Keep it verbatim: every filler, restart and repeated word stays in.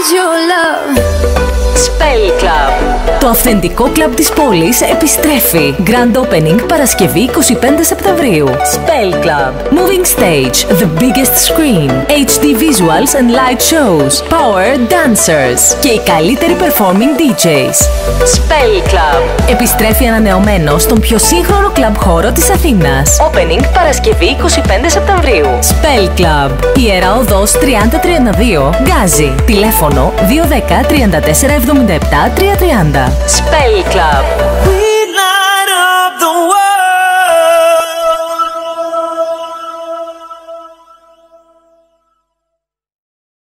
is your love. Spell Club. Το αυθεντικό κλαμπ της πόλης επιστρέφει. Grand Opening Παρασκευή εικοστή πέμπτη Σεπτεμβρίου. Spell Club. Moving Stage, the biggest screen, έιτς ντι visuals and light shows, power dancers και οι καλύτεροι performing ντι τζέις. Spell Club. Επιστρέφει ανανεωμένο στον πιο σύγχρονο κλαμπ χώρο της Αθήνας. Opening Παρασκευή εικοστή πέμπτη Σεπτεμβρίου. Spell Club. Ιερά Οδός τριάντα τριάντα δύο. Γκάζι. Τηλέφωνο δύο ένα μηδέν τριάντα τέσσερα εβδομήντα επτά τριακόσια τριάντα. Spell Club.